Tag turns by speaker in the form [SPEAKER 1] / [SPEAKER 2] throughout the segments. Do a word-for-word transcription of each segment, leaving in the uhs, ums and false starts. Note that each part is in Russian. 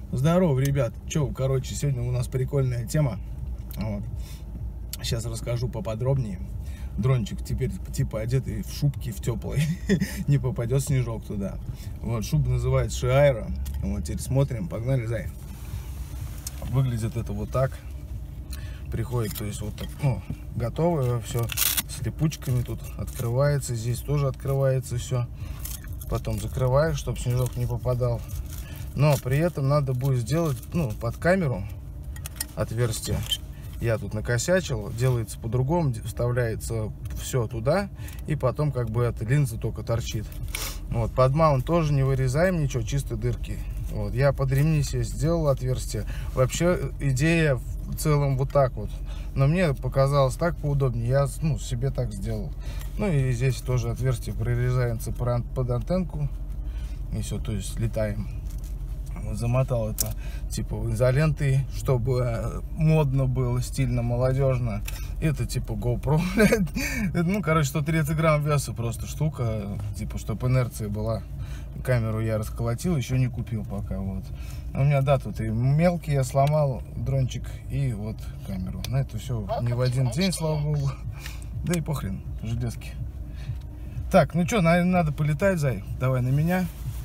[SPEAKER 1] Здорово, ребят. Че, короче, сегодня у нас прикольная тема. Вот. Сейчас расскажу поподробнее. Дрончик теперь типа одетый в шубки, в теплой. Не попадет снежок туда. Вот, шуба называется Шиайра. Вот, теперь смотрим. Погнали, зай. Выглядит это вот так. Приходит, то есть вот так, ну, готовое все. С липучками тут открывается. Здесь тоже открывается все. Потом закрываешь, чтобы снежок не попадал. Но при этом надо будет сделать, ну, под камеру отверстие. Я тут накосячил, делается по-другому, вставляется все туда, и потом как бы эта линза только торчит. Вот, под маунт тоже не вырезаем ничего, чисто дырки. Вот, я под ремни себе сделал отверстие. Вообще идея в целом вот так вот, но мне показалось так поудобнее, я, ну, себе так сделал. Ну и здесь тоже отверстие прорезается под антенку, и все, то есть летаем. Замотал это типа изолентой, чтобы модно было, стильно, молодежно. Это типа GoPro. Ну, короче, сто тридцать грамм веса просто штука, типа, чтобы инерция была. Камеру я расколотил, еще не купил пока. Вот. У меня, да, тут и мелкий я сломал дрончик, и вот камеру. На это все не в один день, слава богу. Да и похрен, железки. Так, ну что, надо полетать, зай. Давай на меня.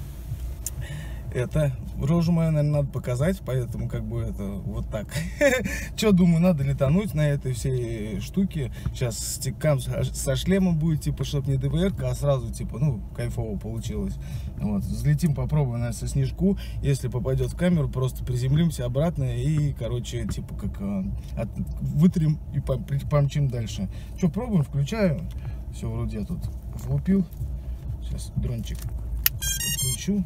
[SPEAKER 1] Это рожу мою, наверное, надо показать, поэтому как бы это вот так. Что, думаю, надо летануть на этой всей штуке. Сейчас стикам со шлемом будет, типа, чтобы не ДВР-ка, а сразу, типа, ну, кайфово получилось. Вот, взлетим, попробуем, наверное, со снежку. Если попадет в камеру, просто приземлимся обратно и, короче, типа, как от, вытрем и помчим дальше. Что, пробуем, включаю. Все, вроде я тут влупил. Сейчас дрончик подключу.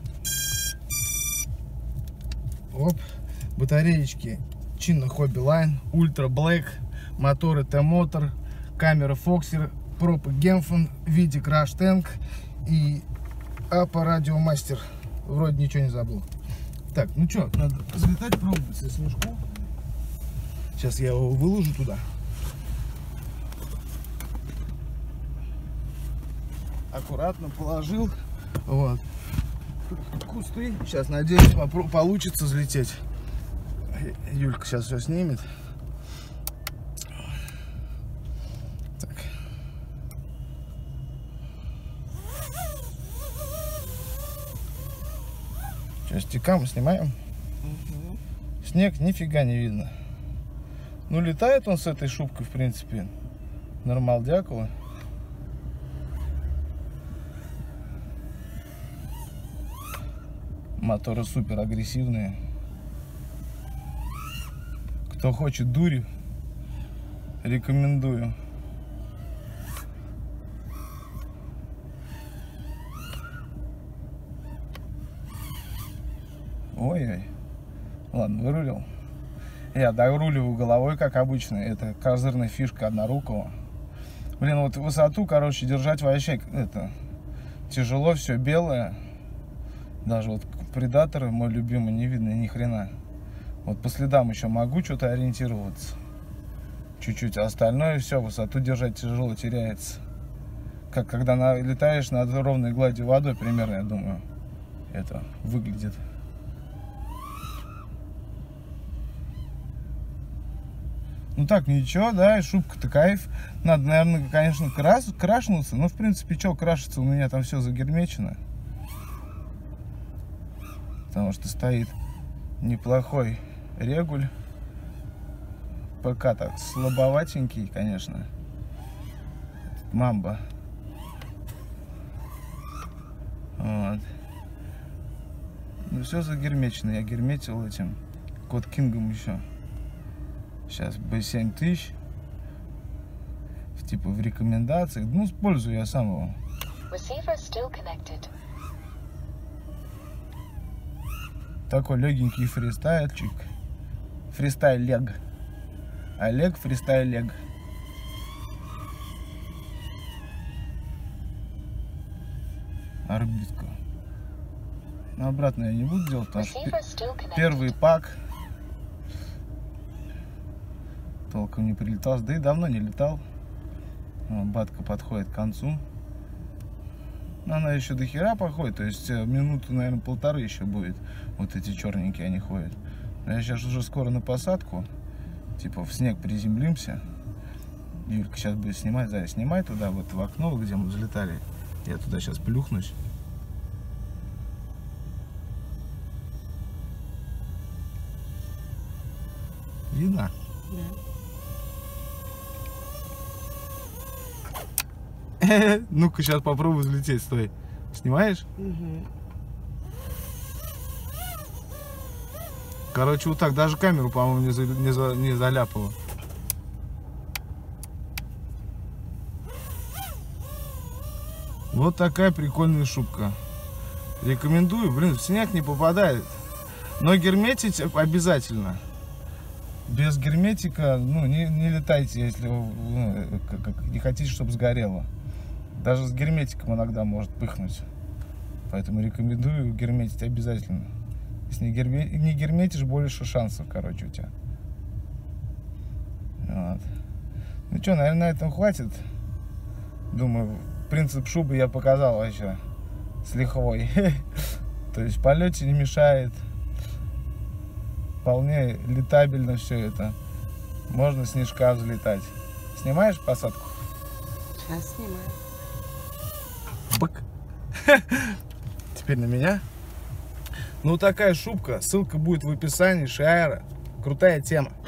[SPEAKER 1] Оп, батареечки Чинно Хобби Лайн, Ультра Блэк, моторы Т-Мотор, камера Фоксер, пропы Гемфон, Видик Раш Тэнк и Апа Радиомастер. Вроде ничего не забыл. Так, ну что, надо взлетать, пробовать со снежку. Сейчас я его выложу туда. Аккуратно положил. Вот. Кусты. Сейчас, надеюсь, получится взлететь. Юлька сейчас все снимет. Так. Сейчас стикам снимаем. Угу. Снег нифига не видно. Ну, летает он с этой шубкой, в принципе. Нормал дякую. Моторы супер агрессивные. Кто хочет дури, рекомендую. Ой-ой. Ладно, вырулил. Я доруливаю головой, как обычно. Это козырная фишка однорукого. Блин, вот высоту, короче, держать вообще это тяжело, все белое. Даже вот предаторы, мой любимый, не видно ни хрена. Вот по следам еще могу что-то ориентироваться. Чуть-чуть. А остальное все, высоту держать тяжело, теряется. Как когда на, летаешь над ровной гладью водой, примерно, я думаю, это выглядит. Ну так, ничего, да, шубка-то кайф. Надо, наверное, конечно, крас, крашнуться. Но, в принципе, что крашиться, у меня там все загермечено. Потому что стоит неплохой регуль. ПК так слабоватенький, конечно. Мамба. Вот. Ну все загермечено. Я герметил этим Код Кингом еще. Сейчас бэ семь тысяч. Типа в рекомендациях. Ну, использую я сам его. Такой легенький фристайлчик. Фристайл лег. Олег фристайл лег. Орбитка. Но обратно я не буду делать, потому что первый пак толком не прилетал. Да и давно не летал. Батка подходит к концу. Но она еще до хера походит, то есть минуты, наверное, полторы еще будет. Вот эти черненькие они ходят. Но я сейчас уже скоро на посадку, типа в снег приземлимся. Юлька сейчас будет снимать, Зая, снимай туда, вот в окно, где мы взлетали. Я туда сейчас плюхнусь. Видно? Да. Ну-ка, сейчас попробую взлететь, стой. Снимаешь?
[SPEAKER 2] Угу.
[SPEAKER 1] Короче, вот так, даже камеру, по-моему, не, за, не, за, не заляпала. Вот такая прикольная шубка. Рекомендую, блин, в снег не попадает. Но герметить обязательно. Без герметика, ну, не, не летайте, если вы, ну, как, как, не хотите, чтобы сгорело. Даже с герметиком иногда может пыхнуть. Поэтому рекомендую герметить обязательно. Если не, герме, не герметишь, больше шансов, короче, у тебя. Вот. Ну что, наверное, на этом хватит. Думаю, принцип шубы я показал вообще с лихвой. То есть в полете не мешает. Вполне летабельно все это. Можно снежка взлетать. Снимаешь посадку?
[SPEAKER 2] Сейчас снимаю.
[SPEAKER 1] Бык. Теперь на меня. Ну, такая шубка. Ссылка будет в описании. Шиайра. Крутая тема.